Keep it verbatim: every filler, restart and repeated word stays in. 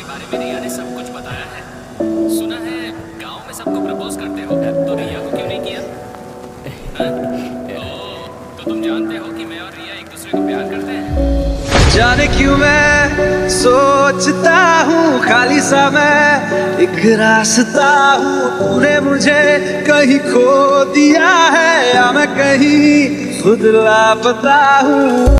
बारे में रिया ने सब कुछ बताया है। सुना है गांव में सबको प्रपोज करते हो, तो रिया को क्यों नहीं किया? ओ, तो तुम जानते हो कि मैं और रिया एक दूसरे को प्यार करते हैं। जाने क्यों मैं सोचता हूँ खाली सा मैं एक रास्ता हूँ, तूने मुझे कहीं खो दिया है या मैं कहीं खुद लापता हूँ।